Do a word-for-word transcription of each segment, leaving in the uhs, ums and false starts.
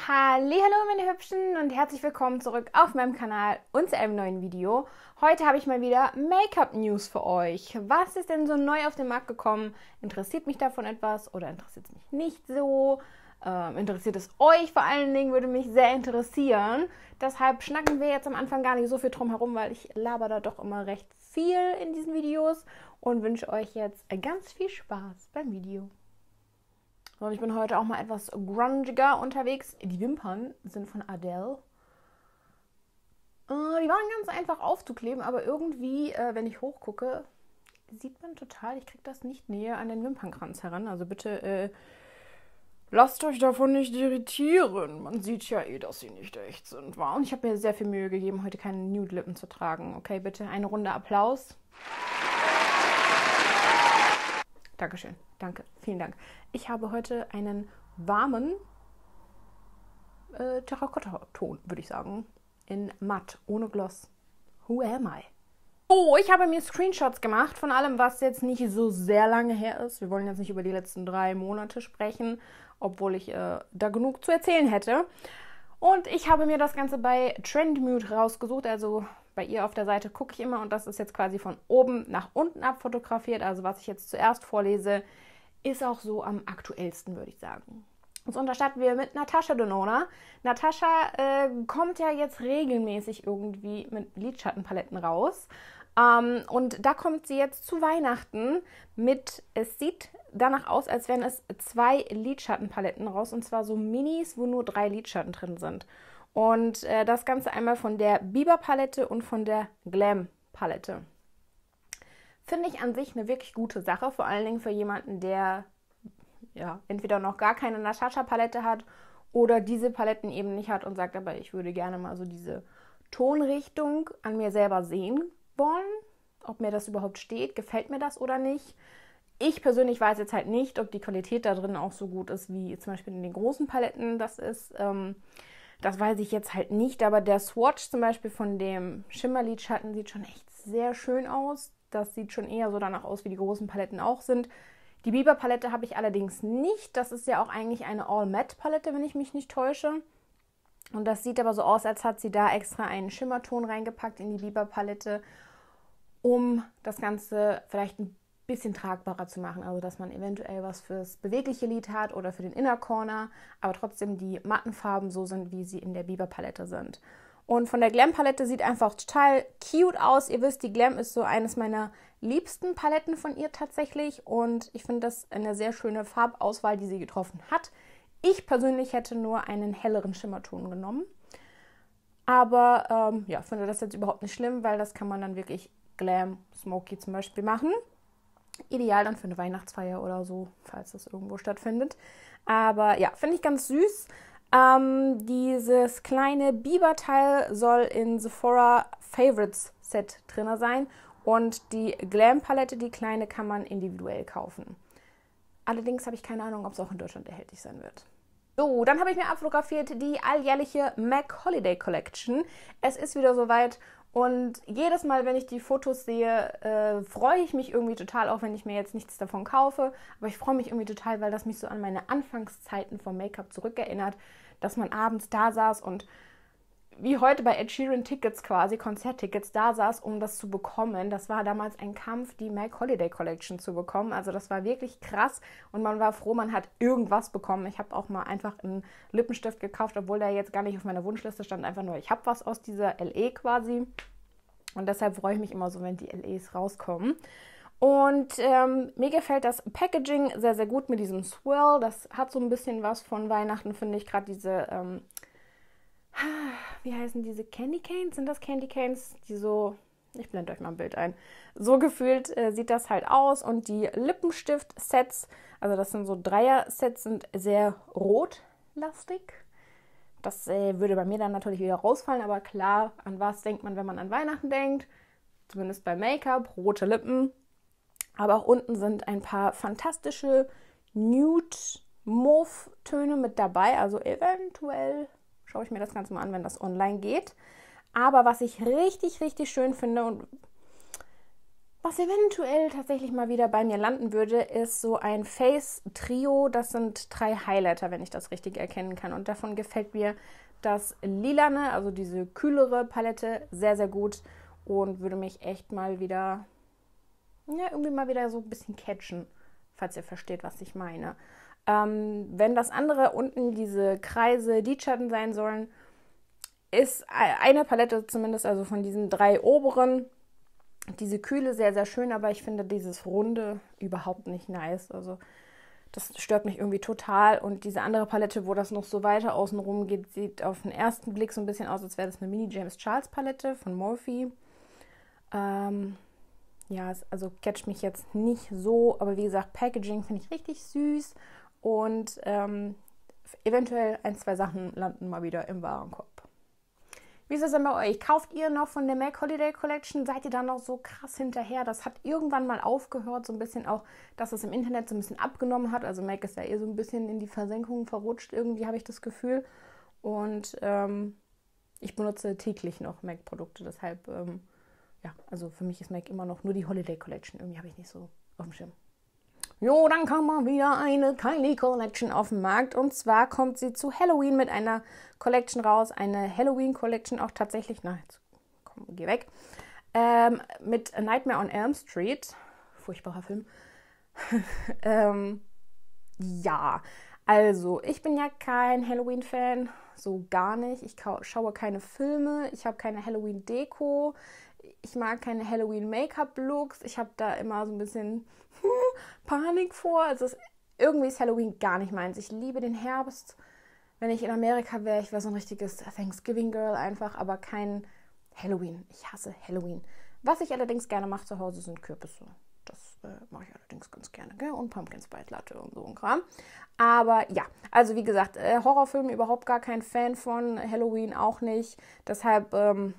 Hallihallo meine Hübschen und herzlich willkommen zurück auf meinem Kanal und zu einem neuen Video. Heute habe ich mal wieder Make-up-News für euch. Was ist denn so neu auf den Markt gekommen? Interessiert mich davon etwas oder interessiert es mich nicht so? Ähm, interessiert es euch vor allen Dingen? Würde mich sehr interessieren. Deshalb schnacken wir jetzt am Anfang gar nicht so viel drum herum, weil ich laber da doch immer recht viel in diesen Videos und wünsche euch jetzt ganz viel Spaß beim Video. Und ich bin heute auch mal etwas grungiger unterwegs. Die Wimpern sind von Adele. Äh, die waren ganz einfach aufzukleben, aber irgendwie, äh, wenn ich hochgucke, sieht man total, ich kriege das nicht näher an den Wimpernkranz heran. Also bitte äh, lasst euch davon nicht irritieren. Man sieht ja eh, dass sie nicht echt sind. Wow. Und ich habe mir sehr viel Mühe gegeben, heute keine Nude-Lippen zu tragen. Okay, bitte eine Runde Applaus. Dankeschön. Danke. Vielen Dank. Ich habe heute einen warmen äh, Terrakotta-Ton, würde ich sagen. In matt, ohne Gloss. Who am I? Oh, ich habe mir Screenshots gemacht von allem, was jetzt nicht so sehr lange her ist. Wir wollen jetzt nicht über die letzten drei Monate sprechen, obwohl ich äh, da genug zu erzählen hätte. Und ich habe mir das Ganze bei Trendmood rausgesucht, also bei ihr auf der Seite gucke ich immer und das ist jetzt quasi von oben nach unten abfotografiert. Also was ich jetzt zuerst vorlese, ist auch so am aktuellsten, würde ich sagen. Und so starten wir mit Natasha Denona. Natascha äh, kommt ja jetzt regelmäßig irgendwie mit Lidschattenpaletten raus. Ähm, und da kommt sie jetzt zu Weihnachten mit, es sieht danach aus, als wären es zwei Lidschattenpaletten raus. Und zwar so Minis, wo nur drei Lidschatten drin sind. Und äh, das Ganze einmal von der Biber-Palette und von der Glam-Palette. Finde ich an sich eine wirklich gute Sache, vor allen Dingen für jemanden, der ja entweder noch gar keine Natascha-Palette hat oder diese Paletten eben nicht hat und sagt, aber ich würde gerne mal so diese Tonrichtung an mir selber sehen wollen, ob mir das überhaupt steht, gefällt mir das oder nicht. Ich persönlich weiß jetzt halt nicht, ob die Qualität da drin auch so gut ist, wie zum Beispiel in den großen Paletten das ist. Ähm, Das weiß ich jetzt halt nicht, aber der Swatch zum Beispiel von dem Schimmerlidschatten sieht schon echt sehr schön aus. Das sieht schon eher so danach aus, wie die großen Paletten auch sind. Die Biber-Palette habe ich allerdings nicht. Das ist ja auch eigentlich eine All-Matte-Palette, wenn ich mich nicht täusche. Und das sieht aber so aus, als hat sie da extra einen Schimmerton reingepackt in die Biber-Palette, um das Ganze vielleicht ein bisschen tragbarer zu machen, also dass man eventuell was fürs bewegliche Lid hat oder für den Inner Corner, aber trotzdem die matten Farben so sind, wie sie in der Biber-Palette sind. Und von der Glam-Palette sieht einfach total cute aus. Ihr wisst, die Glam ist so eines meiner liebsten Paletten von ihr tatsächlich und ich finde das eine sehr schöne Farbauswahl, die sie getroffen hat. Ich persönlich hätte nur einen helleren Schimmerton genommen, aber ähm, ja, finde das jetzt überhaupt nicht schlimm, weil das kann man dann wirklich Glam Smoky zum Beispiel machen. Ideal dann für eine Weihnachtsfeier oder so, falls das irgendwo stattfindet. Aber ja, finde ich ganz süß. Ähm, dieses kleine Biber-Teil soll in Sephora Favorites Set drin sein. Und die Glam-Palette, die kleine, kann man individuell kaufen. Allerdings habe ich keine Ahnung, ob es auch in Deutschland erhältlich sein wird. So, dann habe ich mir abfotografiert die alljährliche MAC Holiday Collection. Es ist wieder soweit. Und jedes Mal, wenn ich die Fotos sehe, äh, freue ich mich irgendwie total, auch wenn ich mir jetzt nichts davon kaufe. Aber ich freue mich irgendwie total, weil das mich so an meine Anfangszeiten vom Make-up zurückerinnert, dass man abends da saß und wie heute bei Ed Sheeran Tickets quasi, Konzerttickets, da saß, um das zu bekommen. Das war damals ein Kampf, die MAC Holiday Collection zu bekommen. Also das war wirklich krass und man war froh, man hat irgendwas bekommen. Ich habe auch mal einfach einen Lippenstift gekauft, obwohl der jetzt gar nicht auf meiner Wunschliste stand. Einfach nur, ich habe was aus dieser L E quasi. Und deshalb freue ich mich immer so, wenn die L Es rauskommen. Und ähm, mir gefällt das Packaging sehr, sehr gut mit diesem Swirl. Das hat so ein bisschen was von Weihnachten, finde ich. Gerade diese... Ähm, wie heißen diese Candy Canes? Sind das Candy Canes? Die so, ich blende euch mal ein Bild ein. So gefühlt äh, sieht das halt aus. Und die Lippenstift-Sets, also das sind so Dreier-Sets, sind sehr rotlastig. Das äh, würde bei mir dann natürlich wieder rausfallen, aber klar, an was denkt man, wenn man an Weihnachten denkt? Zumindest bei Make-up, rote Lippen. Aber auch unten sind ein paar fantastische Nude-Mauve-Töne mit dabei, also eventuell... Schaue ich mir das Ganze mal an, wenn das online geht. Aber was ich richtig, richtig schön finde und Was eventuell tatsächlich mal wieder bei mir landen würde, ist so ein Face-Trio. Das sind drei Highlighter, wenn ich das richtig erkennen kann. Und davon gefällt mir das Lilane, also diese kühlere Palette, sehr, sehr gut. Und würde mich echt mal wieder, ja, irgendwie mal wieder so ein bisschen catchen, falls ihr versteht, was ich meine. Ähm, wenn das andere unten diese Kreise, Lidschatten sein sollen, ist eine Palette zumindest, also von diesen drei oberen, diese Kühle sehr, sehr schön, aber ich finde dieses Runde überhaupt nicht nice. Also das stört mich irgendwie total. Und diese andere Palette, wo das noch so weiter außen rum geht, sieht auf den ersten Blick so ein bisschen aus, als wäre das eine Mini James Charles Palette von Morphe. Ähm, ja, es, also catcht mich jetzt nicht so, aber wie gesagt, Packaging finde ich richtig süß. Und ähm, eventuell ein, zwei Sachen landen mal wieder im Warenkorb. Wie ist das denn bei euch? Kauft ihr noch von der MAC Holiday Collection? Seid ihr da noch so krass hinterher? Das hat irgendwann mal aufgehört, so ein bisschen auch, dass es im Internet so ein bisschen abgenommen hat. Also MAC ist ja eh so ein bisschen in die Versenkung verrutscht, irgendwie habe ich das Gefühl. Und ähm, ich benutze täglich noch MAC-Produkte, deshalb, ähm, ja, also für mich ist MAC immer noch nur die Holiday Collection. Irgendwie habe ich nicht so auf dem Schirm. Jo, dann kam mal wieder eine Kylie Collection auf den Markt. Und zwar kommt sie zu Halloween mit einer Collection raus. Eine Halloween Collection auch tatsächlich, na, jetzt komm, geh weg. Ähm, mit A Nightmare on Elm Street. Furchtbarer Film. ähm, ja, also ich bin ja kein Halloween-Fan. So gar nicht. Ich schaue keine Filme. Ich habe keine Halloween-Deko. Ich mag keine Halloween-Make-up-Looks. Ich habe da immer so ein bisschen Panik vor. Also es, irgendwie ist Halloween gar nicht meins. Ich liebe den Herbst. Wenn ich in Amerika wäre, ich wäre so ein richtiges Thanksgiving-Girl einfach, aber kein Halloween. Ich hasse Halloween. Was ich allerdings gerne mache zu Hause, sind Kürbisse. Das äh, mache ich allerdings ganz gerne, gell? Und Pumpkin Spice Latte und so ein Kram. Aber ja, also wie gesagt, äh, Horrorfilme überhaupt gar kein Fan von, Halloween auch nicht. Deshalb, ähm,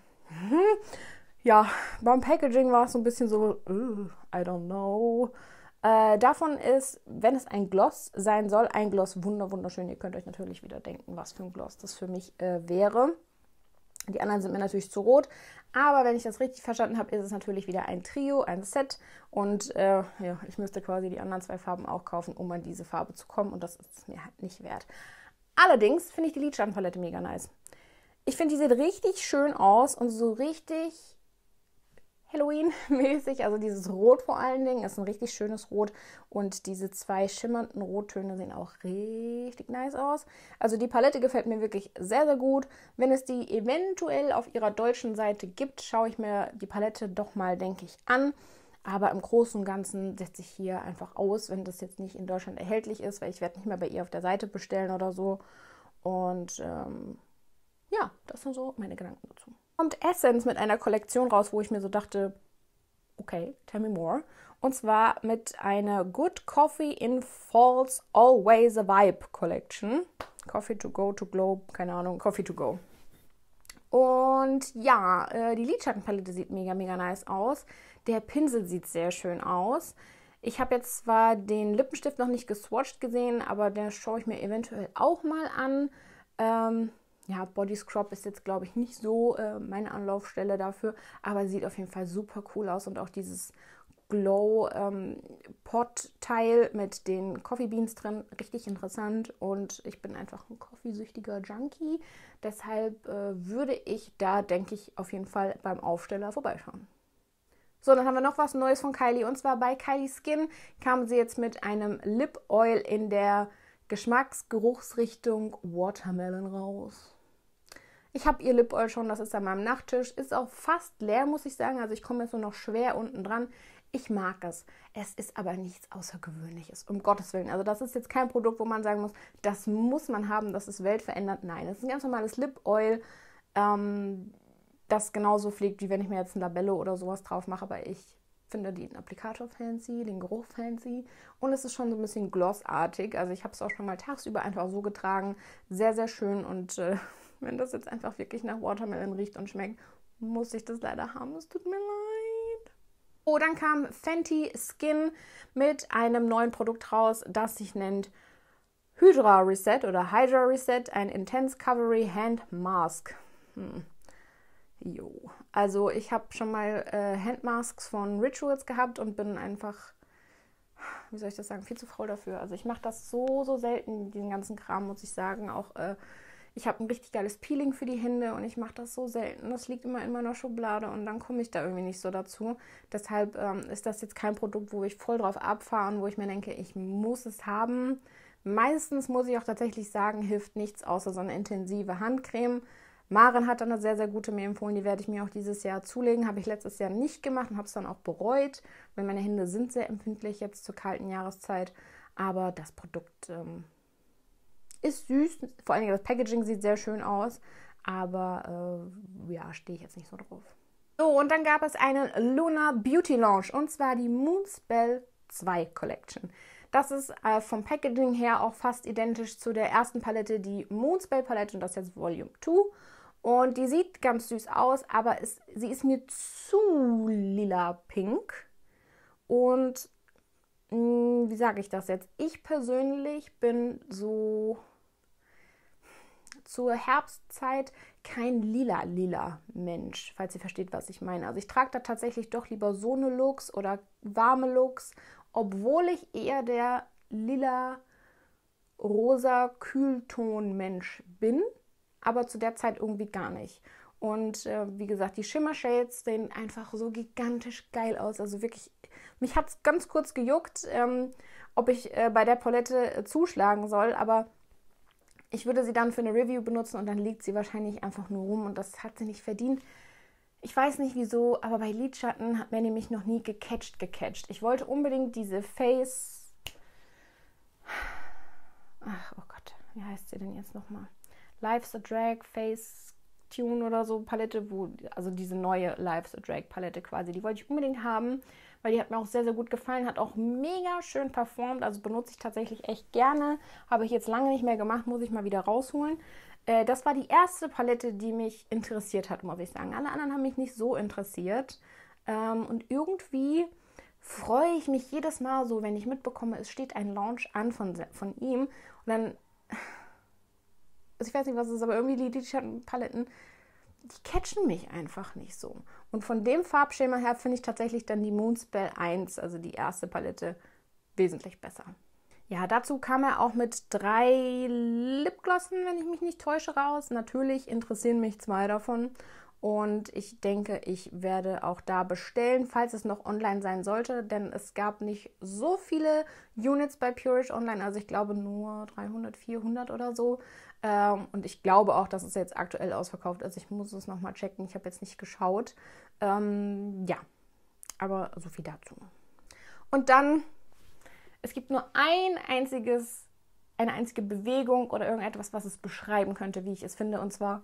ja, beim Packaging war es so ein bisschen so, uh, I don't know. Äh, davon ist, wenn es ein Gloss sein soll, ein Gloss wunder wunderschön. Ihr könnt euch natürlich wieder denken, was für ein Gloss das für mich äh, wäre. Die anderen sind mir natürlich zu rot. Aber wenn ich das richtig verstanden habe, ist es natürlich wieder ein Trio, ein Set. Und äh, ja, ich müsste quasi die anderen zwei Farben auch kaufen, um an diese Farbe zu kommen. Und das ist es mir halt nicht wert. Allerdings finde ich die Lidschattenpalette mega nice. Ich finde, die sieht richtig schön aus und so richtig Halloween-mäßig, also dieses Rot vor allen Dingen, ist ein richtig schönes Rot und diese zwei schimmernden Rottöne sehen auch richtig nice aus. Also die Palette gefällt mir wirklich sehr, sehr gut. Wenn es die eventuell auf ihrer deutschen Seite gibt, schaue ich mir die Palette doch mal, denke ich, an. Aber im Großen und Ganzen setze ich hier einfach aus, wenn das jetzt nicht in Deutschland erhältlich ist, weil ich werde nicht mehr bei ihr auf der Seite bestellen oder so. Und ähm, ja, das sind so meine Gedanken dazu. Kommt Essence mit einer Kollektion raus, wo ich mir so dachte, okay, tell me more. Und zwar mit einer Good Coffee in Fall's Always a Vibe Collection. Coffee to go to glow, keine Ahnung, Coffee to go. Und ja, äh, die Lidschattenpalette sieht mega, mega nice aus. Der Pinsel sieht sehr schön aus. Ich habe jetzt zwar den Lippenstift noch nicht geswatcht gesehen, aber den schaue ich mir eventuell auch mal an. Ähm, Ja, Body Scrub ist jetzt, glaube ich, nicht so äh, meine Anlaufstelle dafür, aber sieht auf jeden Fall super cool aus und auch dieses Glow-Pot-Teil ähm, mit den Coffee Beans drin, richtig interessant und ich bin einfach ein coffeesüchtiger Junkie, deshalb äh, würde ich da, denke ich, auf jeden Fall beim Aufsteller vorbeischauen. So, dann haben wir noch was Neues von Kylie und zwar bei Kylie Skin kam sie jetzt mit einem Lip Oil in der Geschmacksgeruchsrichtung Watermelon raus. Ich habe ihr Lip Oil schon, das ist an meinem Nachttisch. Ist auch fast leer, muss ich sagen. Also ich komme jetzt nur noch schwer unten dran. Ich mag es. Es ist aber nichts Außergewöhnliches, um Gottes Willen. Also das ist jetzt kein Produkt, wo man sagen muss, das muss man haben, das ist weltverändernd. Nein, es ist ein ganz normales Lip Oil, ähm, das genauso pflegt, wie wenn ich mir jetzt ein Labello oder sowas drauf mache. Aber ich finde den Applikator fancy, den Geruch fancy und es ist schon so ein bisschen glossartig. Also ich habe es auch schon mal tagsüber einfach so getragen. Sehr, sehr schön und äh, wenn das jetzt einfach wirklich nach Watermelon riecht und schmeckt, muss ich das leider haben. Es tut mir leid. Oh, dann kam Fenty Skin mit einem neuen Produkt raus, das sich nennt Hydra Reset oder Hydra Reset, ein Intense Coverage Hand Mask. Hm. Jo. Also ich habe schon mal äh, Handmasks von Rituals gehabt und bin einfach, wie soll ich das sagen, viel zu faul dafür. Also ich mache das so, so selten, diesen ganzen Kram, muss ich sagen. Auch äh, ich habe ein richtig geiles Peeling für die Hände und ich mache das so selten. Das liegt immer in meiner Schublade und dann komme ich da irgendwie nicht so dazu. Deshalb ähm, ist das jetzt kein Produkt, wo ich voll drauf abfahre und wo ich mir denke, ich muss es haben. Meistens muss ich auch tatsächlich sagen, hilft nichts außer so eine intensive Handcreme. Maren hat dann eine sehr, sehr gute mir empfohlen. Die werde ich mir auch dieses Jahr zulegen. Habe ich letztes Jahr nicht gemacht und habe es dann auch bereut, weil meine Hände sind sehr empfindlich jetzt zur kalten Jahreszeit. Aber das Produkt ähm, ist süß. Vor allem das Packaging sieht sehr schön aus. Aber äh, ja, stehe ich jetzt nicht so drauf. So, und dann gab es einen Lunar Beauty Launch. Und zwar die Moonspell zwei Collection. Das ist äh, vom Packaging her auch fast identisch zu der ersten Palette, die Moonspell Palette. Und das ist jetzt Volume zwei. Und die sieht ganz süß aus, aber es, sie ist mir zu lila-pink. Und mh, wie sage ich das jetzt? Ich persönlich bin so zur Herbstzeit kein lila-lila-Mensch, falls ihr versteht, was ich meine. Also ich trage da tatsächlich doch lieber so eine Looks oder warme Looks, obwohl ich eher der lila-rosa-Kühlton-Mensch bin, aber zu der Zeit irgendwie gar nicht. Und äh, wie gesagt, die Shimmer-Shades sehen einfach so gigantisch geil aus. Also wirklich, mich hat es ganz kurz gejuckt, ähm, ob ich äh, bei der Palette äh, zuschlagen soll, aber ich würde sie dann für eine Review benutzen und dann liegt sie wahrscheinlich einfach nur rum und das hat sie nicht verdient. Ich weiß nicht wieso, aber bei Lidschatten hat mir nämlich noch nie gecatcht, gecatcht. Ich wollte unbedingt diese Face... Ach, oh Gott, wie heißt sie denn jetzt nochmal? Life's a Drag Face Tune oder so Palette, wo, also diese neue Life's a Drag Palette quasi, die wollte ich unbedingt haben, weil die hat mir auch sehr, sehr gut gefallen, hat auch mega schön performt, also benutze ich tatsächlich echt gerne, habe ich jetzt lange nicht mehr gemacht, muss ich mal wieder rausholen. Äh, das war die erste Palette, die mich interessiert hat, muss ich sagen. Alle anderen haben mich nicht so interessiert ähm, und irgendwie freue ich mich jedes Mal so, wenn ich mitbekomme, es steht ein Launch an von, von ihm und dann... Also ich weiß nicht, was es ist, aber irgendwie die Lidschattenpaletten, die catchen mich einfach nicht so. Und von dem Farbschema her finde ich tatsächlich dann die Moonspell eins, also die erste Palette, wesentlich besser. Ja, dazu kam er auch mit drei Lipglossen, wenn ich mich nicht täusche, raus. Natürlich interessieren mich zwei davon. Und ich denke, ich werde auch da bestellen, falls es noch online sein sollte, denn es gab nicht so viele Units bei Purish online, also ich glaube nur dreihundert, vierhundert oder so. Ähm, und ich glaube auch, dass es jetzt aktuell ausverkauft ist. Ich muss es nochmal checken, ich habe jetzt nicht geschaut. Ähm, ja, aber so viel dazu. Und dann, es gibt nur ein einziges, eine einzige Bewegung oder irgendetwas, was es beschreiben könnte, wie ich es finde, und zwar...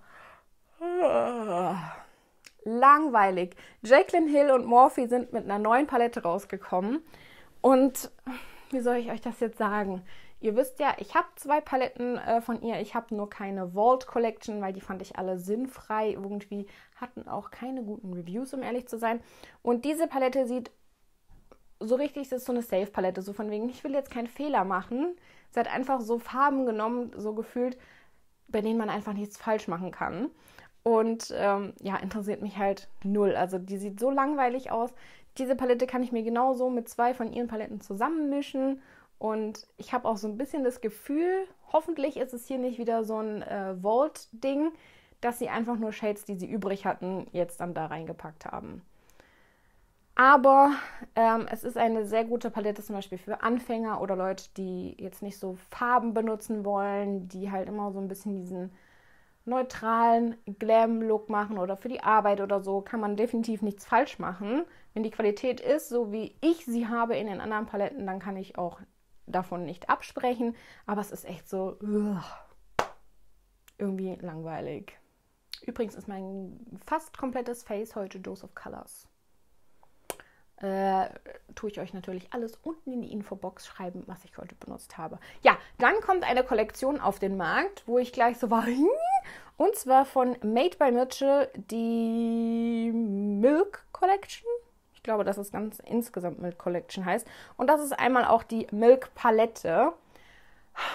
langweilig. Jaclyn Hill und Morphe sind mit einer neuen Palette rausgekommen. Und wie soll ich euch das jetzt sagen? Ihr wisst ja, ich habe zwei Paletten äh, von ihr. Ich habe nur keine Vault Collection, weil die fand ich alle sinnfrei. Irgendwie hatten auch keine guten Reviews, um ehrlich zu sein. Und diese Palette sieht so richtig, das ist so eine Safe-Palette. So von wegen, ich will jetzt keinen Fehler machen. Sie hat einfach so Farben genommen, so gefühlt, bei denen man einfach nichts falsch machen kann. Und ähm, ja, interessiert mich halt null. Also die sieht so langweilig aus. Diese Palette kann ich mir genauso mit zwei von ihren Paletten zusammenmischen. Und ich habe auch so ein bisschen das Gefühl, hoffentlich ist es hier nicht wieder so ein äh, Vault-Ding, dass sie einfach nur Shades, die sie übrig hatten, jetzt dann da reingepackt haben. Aber ähm, es ist eine sehr gute Palette zum Beispiel für Anfänger oder Leute, die jetzt nicht so Farben benutzen wollen, die halt immer so ein bisschen diesen neutralen Glam-Look machen oder für die Arbeit oder so, kann man definitiv nichts falsch machen. Wenn die Qualität ist, so wie ich sie habe in den anderen Paletten, dann kann ich auch davon nicht absprechen. Aber es ist echt so uh, irgendwie langweilig. Übrigens ist mein fast komplettes Face heute Dose of Colors. Äh, tue ich euch natürlich alles unten in die Infobox schreiben, was ich heute benutzt habe. Ja, dann kommt eine Kollektion auf den Markt, wo ich gleich so war, und zwar von Made by Mitchell, die Milk Collection. Ich glaube, dass es ganz insgesamt Milk Collection heißt. Und das ist einmal auch die Milk Palette.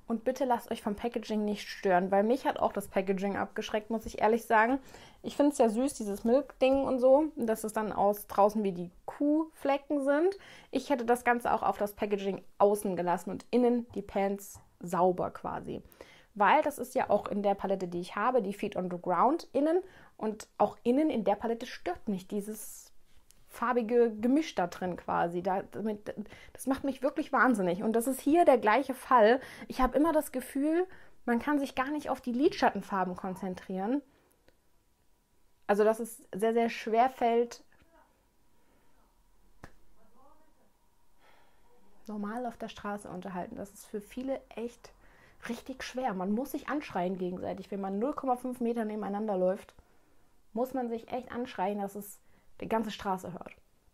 Und bitte lasst euch vom Packaging nicht stören, weil mich hat auch das Packaging abgeschreckt, muss ich ehrlich sagen. Ich finde es ja süß, dieses Milk-Ding und so, dass es dann aus draußen wie die Kuhflecken sind. Ich hätte das Ganze auch auf das Packaging außen gelassen und innen die Pants sauber quasi. Weil das ist ja auch in der Palette, die ich habe, die Feet on the Ground innen. Und auch innen in der Palette stört mich dieses farbige Gemisch da drin quasi. Da, damit, das macht mich wirklich wahnsinnig. Und das ist hier der gleiche Fall. Ich habe immer das Gefühl, man kann sich gar nicht auf die Lidschattenfarben konzentrieren. Also dass es sehr, sehr schwer fällt, normal auf der Straße unterhalten. Das ist für viele echt richtig schwer. Man muss sich anschreien gegenseitig. Wenn man null Komma fünf Meter nebeneinander läuft, muss man sich echt anschreien, dass es die ganze Straße hört.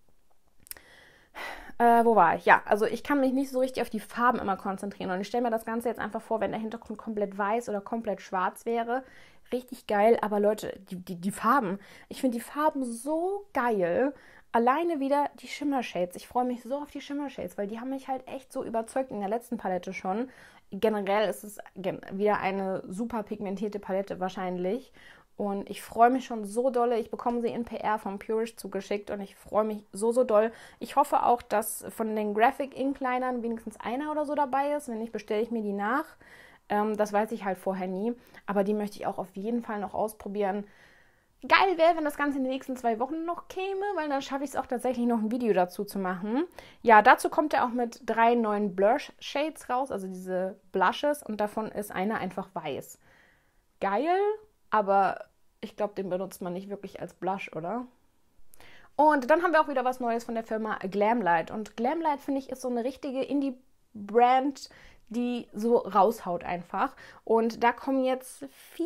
Äh, wo war ich? Ja, also ich kann mich nicht so richtig auf die Farben immer konzentrieren. Und ich stelle mir das Ganze jetzt einfach vor, wenn der Hintergrund komplett weiß oder komplett schwarz wäre. Richtig geil. Aber Leute, die, die, die Farben. Ich finde die Farben so geil. Alleine wieder die Shimmer-Shades. Ich freue mich so auf die Shimmer-Shades, weil die haben mich halt echt so überzeugt in der letzten Palette schon. Generell ist es wieder eine super pigmentierte Palette wahrscheinlich. Und ich freue mich schon so dolle. Ich bekomme sie in P R vom Purish zugeschickt und ich freue mich so, so doll. Ich hoffe auch, dass von den Graphic Ink Linern wenigstens einer oder so dabei ist. Wenn nicht, bestelle ich mir die nach. Ähm, das weiß ich halt vorher nie. Aber die möchte ich auch auf jeden Fall noch ausprobieren. Geil wäre, wenn das Ganze in den nächsten zwei Wochen noch käme, weil dann schaffe ich es auch tatsächlich noch ein Video dazu zu machen. Ja, dazu kommt er auch mit drei neuen Blush-Shades raus, also diese Blushes. Und davon ist einer einfach weiß. Geil. Aber ich glaube, den benutzt man nicht wirklich als Blush, oder? Und dann haben wir auch wieder was Neues von der Firma Glamlight. Und Glamlight, finde ich, ist so eine richtige Indie-Brand, die so raushaut einfach. Und da kommen jetzt vier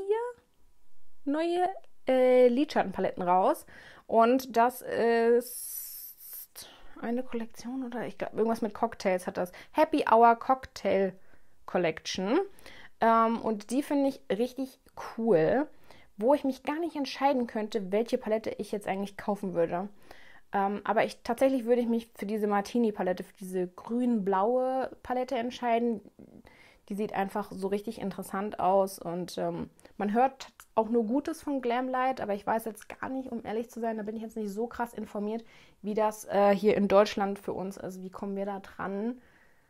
neue äh, Lidschattenpaletten raus. Und das ist eine Kollektion oder ich glaube, irgendwas mit Cocktails hat das. Happy Hour Cocktail Collection. Ähm, und die finde ich richtig cool, wo ich mich gar nicht entscheiden könnte, welche Palette ich jetzt eigentlich kaufen würde. Ähm, aber ich tatsächlich würde ich mich für diese Martini-Palette, für diese grün-blaue Palette entscheiden. Die sieht einfach so richtig interessant aus und ähm, man hört auch nur Gutes von Glamlight, aber ich weiß jetzt gar nicht, um ehrlich zu sein, da bin ich jetzt nicht so krass informiert, wie das äh, hier in Deutschland für uns ist. Wie kommen wir da dran?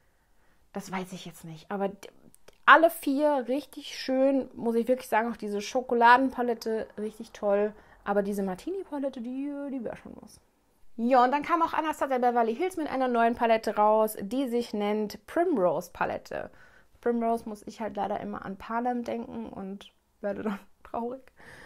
Das weiß ich jetzt nicht, aber alle vier richtig schön, muss ich wirklich sagen. Auch diese Schokoladenpalette richtig toll. Aber diese Martini-Palette, die, die wäre schon was. Ja, und dann kam auch Anastasia Beverly Hills mit einer neuen Palette raus, die sich nennt Primrose Palette. Primrose muss ich halt leider immer an Panem denken und werde dann traurig.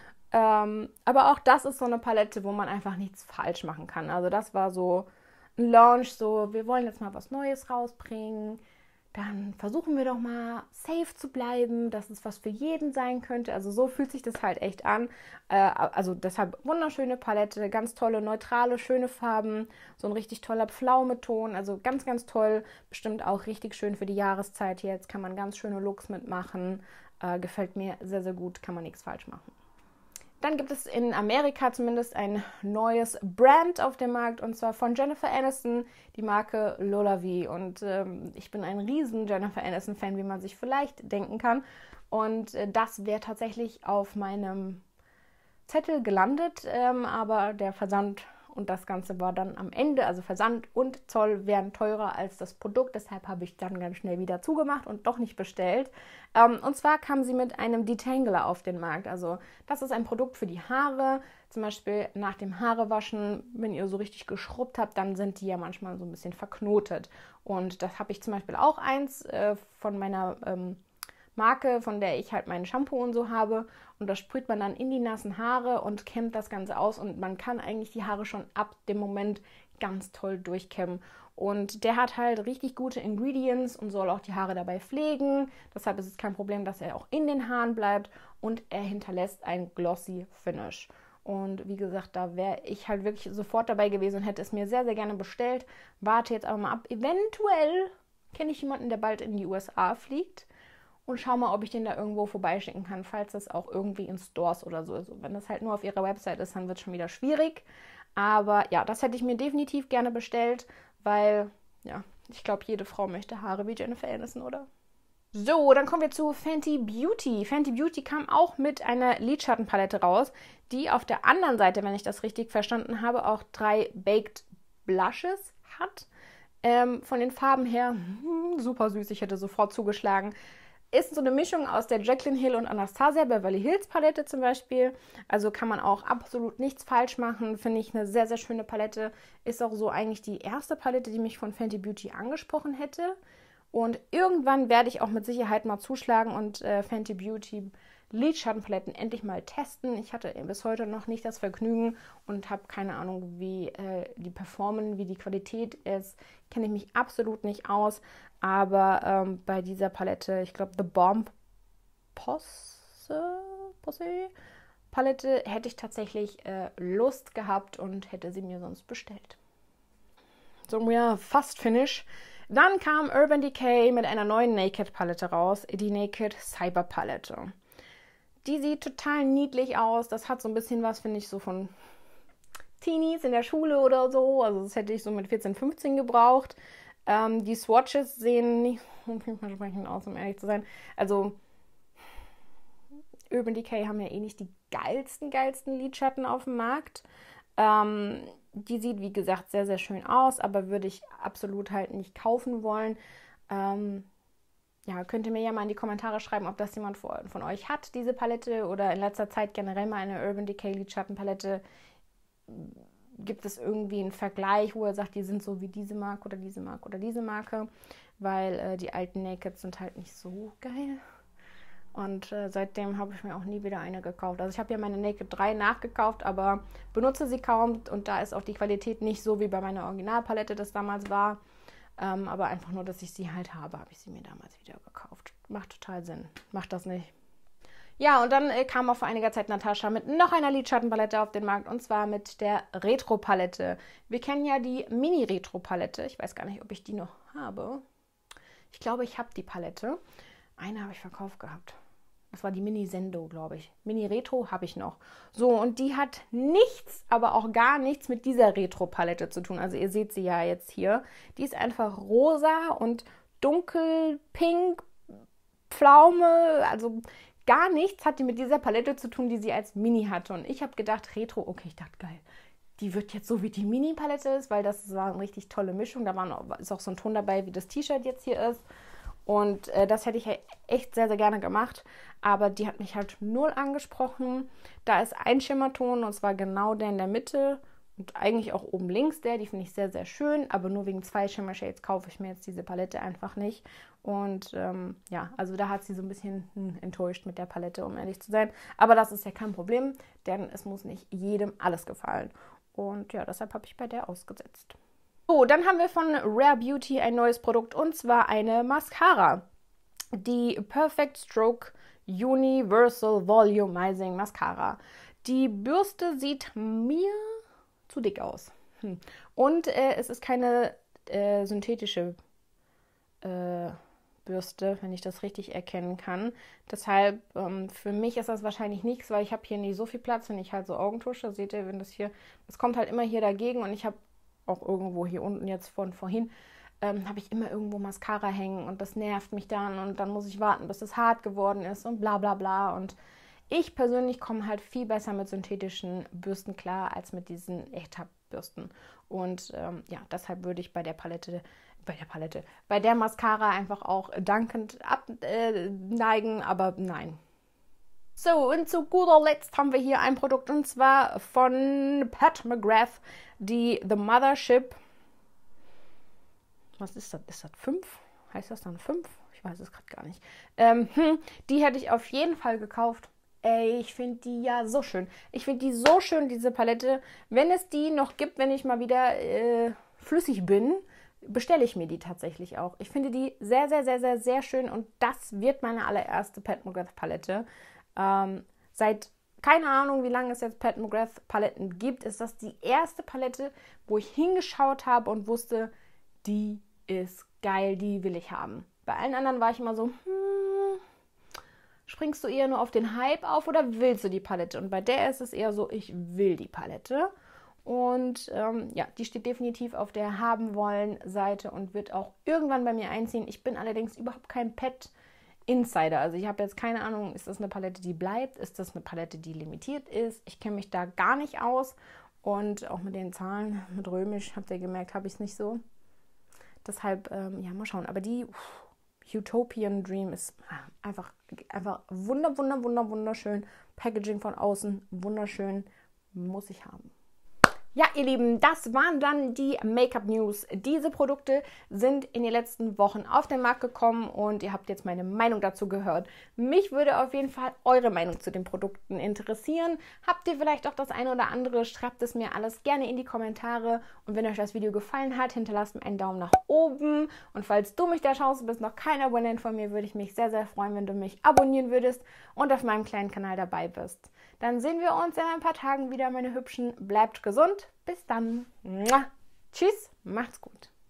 Ähm, aber auch das ist so eine Palette, wo man einfach nichts falsch machen kann. Also das war so ein Launch, so wir wollen jetzt mal was Neues rausbringen. Dann versuchen wir doch mal safe zu bleiben, dass es was für jeden sein könnte. Also so fühlt sich das halt echt an. Äh, also deshalb wunderschöne Palette, ganz tolle, neutrale, schöne Farben. So ein richtig toller Pflaumeton, also ganz, ganz toll. Bestimmt auch richtig schön für die Jahreszeit jetzt. Kann man ganz schöne Looks mitmachen. Äh, gefällt mir sehr, sehr gut, kann man nichts falsch machen. Dann gibt es in Amerika zumindest ein neues Brand auf dem Markt und zwar von Jennifer Aniston, die Marke LolaVie. Und ähm, ich bin ein riesen Jennifer Aniston-Fan, wie man sich vielleicht denken kann. Und äh, das wäre tatsächlich auf meinem Zettel gelandet, ähm, aber der Versand und das Ganze war dann am Ende, also Versand und Zoll wären teurer als das Produkt. Deshalb habe ich dann ganz schnell wieder zugemacht und doch nicht bestellt. Ähm, und zwar kam sie mit einem Detangler auf den Markt. Also das ist ein Produkt für die Haare. Zum Beispiel nach dem Haarewaschen, wenn ihr so richtig geschrubbt habt, dann sind die ja manchmal so ein bisschen verknotet. Und das habe ich zum Beispiel auch eins äh, von meiner ähm, Marke, von der ich halt mein Shampoo und so habe. Und das sprüht man dann in die nassen Haare und kämmt das Ganze aus. Und man kann eigentlich die Haare schon ab dem Moment ganz toll durchkämmen. Und der hat halt richtig gute Ingredients und soll auch die Haare dabei pflegen. Deshalb ist es kein Problem, dass er auch in den Haaren bleibt. Und er hinterlässt ein glossy Finish. Und wie gesagt, da wäre ich halt wirklich sofort dabei gewesen und hätte es mir sehr, sehr gerne bestellt. Warte jetzt aber mal ab. Eventuell kenne ich jemanden, der bald in die U S A fliegt. Und schau mal, ob ich den da irgendwo vorbeischicken kann, falls das auch irgendwie in Stores oder so ist. Wenn das halt nur auf ihrer Website ist, dann wird es schon wieder schwierig. Aber ja, das hätte ich mir definitiv gerne bestellt, weil, ja, ich glaube, jede Frau möchte Haare wie Jennifer Aniston, oder? So, dann kommen wir zu Fenty Beauty. Fenty Beauty kam auch mit einer Lidschattenpalette raus, die auf der anderen Seite, wenn ich das richtig verstanden habe, auch drei Baked Blushes hat. Ähm, von den Farben her hm, super süß, ich hätte sofort zugeschlagen. Ist so eine Mischung aus der Jaclyn Hill und Anastasia Beverly Hills Palette zum Beispiel. Also kann man auch absolut nichts falsch machen. Finde ich eine sehr, sehr schöne Palette. Ist auch so eigentlich die erste Palette, die mich von Fenty Beauty angesprochen hätte. Und irgendwann werde ich auch mit Sicherheit mal zuschlagen und äh, Fenty Beauty Lidschattenpaletten endlich mal testen. Ich hatte bis heute noch nicht das Vergnügen und habe keine Ahnung, wie äh, die performen, wie die Qualität ist. Kenne ich mich absolut nicht aus. Aber ähm, bei dieser Palette, ich glaube The Bomb Posse, Posse Palette, hätte ich tatsächlich äh, Lust gehabt und hätte sie mir sonst bestellt. So, ja, fast Finish. Dann kam Urban Decay mit einer neuen Naked-Palette raus, die Naked Cyber Palette. Die sieht total niedlich aus. Das hat so ein bisschen was, finde ich, so von Teenies in der Schule oder so. Also das hätte ich so mit vierzehn, fünfzehn gebraucht. Ähm, die Swatches sehen nicht so vielversprechend aus, um ehrlich zu sein. Also Urban Decay haben ja eh nicht die geilsten, geilsten Lidschatten auf dem Markt. Ähm, die sieht, wie gesagt, sehr, sehr schön aus, aber würde ich absolut halt nicht kaufen wollen. Ähm, ja, könnt ihr mir ja mal in die Kommentare schreiben, ob das jemand von euch hat, diese Palette, oder in letzter Zeit generell mal eine Urban Decay Lidschattenpalette. Gibt es irgendwie einen Vergleich, wo er sagt, die sind so wie diese Marke oder diese Marke oder diese Marke, weil äh, die alten Naked sind halt nicht so geil. Und äh, seitdem habe ich mir auch nie wieder eine gekauft. Also ich habe ja meine Naked drei nachgekauft, aber benutze sie kaum. Und da ist auch die Qualität nicht so, wie bei meiner Originalpalette das damals war. Ähm, aber einfach nur, dass ich sie halt habe, habe ich sie mir damals wieder gekauft. Macht total Sinn. Macht das nicht. Ja, und dann äh, kam auch vor einiger Zeit Natascha mit noch einer Lidschattenpalette auf den Markt. Und zwar mit der Retro-Palette. Wir kennen ja die Mini-Retro-Palette. Ich weiß gar nicht, ob ich die noch habe. Ich glaube, ich habe die Palette. Eine habe ich verkauft gehabt. Das war die Mini Sendo, glaube ich. Mini Retro habe ich noch. So, und die hat nichts, aber auch gar nichts mit dieser Retro-Palette zu tun. Also ihr seht sie ja jetzt hier. Die ist einfach rosa und dunkelpink, Pflaume. Also gar nichts hat die mit dieser Palette zu tun, die sie als Mini hatte. Und ich habe gedacht, Retro, okay, ich dachte, geil. Die wird jetzt so wie die Mini-Palette ist, weil das war eine richtig tolle Mischung. Da war, ist auch so ein Ton dabei, wie das T-Shirt jetzt hier ist. Und äh, das hätte ich echt sehr, sehr gerne gemacht. Aber die hat mich halt null angesprochen. Da ist ein Schimmerton und zwar genau der in der Mitte. Und eigentlich auch oben links der. Die finde ich sehr, sehr schön. Aber nur wegen zwei Shimmer-Shades kaufe ich mir jetzt diese Palette einfach nicht. Und ähm, ja, also da hat sie so ein bisschen hm, enttäuscht mit der Palette, um ehrlich zu sein. Aber das ist ja kein Problem, denn es muss nicht jedem alles gefallen. Und ja, deshalb habe ich bei der ausgesetzt. So, dann haben wir von Rare Beauty ein neues Produkt und zwar eine Mascara. Die Perfect Stroke Universal Volumizing Mascara. Die Bürste sieht mir zu dick aus. Hm. Und äh, es ist keine äh, synthetische äh, Bürste, wenn ich das richtig erkennen kann. Deshalb, ähm, für mich ist das wahrscheinlich nichts, weil ich habe hier nicht so viel Platz, wenn ich halt so Augentusche, seht ihr, wenn das hier, das kommt halt immer hier dagegen und ich habe auch irgendwo hier unten jetzt von vorhin, ähm, habe ich immer irgendwo Mascara hängen und das nervt mich dann und dann muss ich warten, bis es hart geworden ist und bla bla bla. Und ich persönlich komme halt viel besser mit synthetischen Bürsten klar als mit diesen Echthaar-Bürsten. Und ähm, ja, deshalb würde ich bei der Palette, bei der Palette, bei der Mascara einfach auch dankend abneigen, äh, aber nein. So, und zu guter Letzt haben wir hier ein Produkt und zwar von Pat McGrath, die The Mothership. Was ist das? Ist das fünf? Heißt das dann fünf? Ich weiß es gerade gar nicht. Ähm, hm, die hätte ich auf jeden Fall gekauft. Ey, ich finde die ja so schön. Ich finde die so schön, diese Palette. Wenn es die noch gibt, wenn ich mal wieder äh, flüssig bin, bestelle ich mir die tatsächlich auch. Ich finde die sehr, sehr, sehr, sehr, sehr schön und das wird meine allererste Pat McGrath Palette. Ähm, seit, keine Ahnung, wie lange es jetzt Pat McGrath Paletten gibt, ist das die erste Palette, wo ich hingeschaut habe und wusste, die ist geil, die will ich haben. Bei allen anderen war ich immer so, hm, springst du eher nur auf den Hype auf oder willst du die Palette? Und bei der ist es eher so, ich will die Palette. Und ähm, ja, die steht definitiv auf der Haben-Wollen-Seite und wird auch irgendwann bei mir einziehen. Ich bin allerdings überhaupt kein Pet Insider. Also ich habe jetzt keine Ahnung, ist das eine Palette, die bleibt? Ist das eine Palette, die limitiert ist? Ich kenne mich da gar nicht aus. Und auch mit den Zahlen, mit Römisch, habt ihr gemerkt, habe ich es nicht so. Deshalb, ähm, ja, mal schauen. Aber die uff, Utopian Dream ist einfach, einfach wunder, wunder, wunder, wunderschön. Packaging von außen, wunderschön. Muss ich haben. Ja, ihr Lieben, das waren dann die Make-up-News. Diese Produkte sind in den letzten Wochen auf den Markt gekommen und ihr habt jetzt meine Meinung dazu gehört. Mich würde auf jeden Fall eure Meinung zu den Produkten interessieren. Habt ihr vielleicht auch das eine oder andere? Schreibt es mir alles gerne in die Kommentare. Und wenn euch das Video gefallen hat, hinterlasst mir einen Daumen nach oben. Und falls du mich da schaust und bist noch kein Abonnent von mir, würde ich mich sehr, sehr freuen, wenn du mich abonnieren würdest und auf meinem kleinen Kanal dabei bist. Dann sehen wir uns in ein paar Tagen wieder, meine Hübschen. Bleibt gesund. Bis dann. Tschüss. Macht's gut.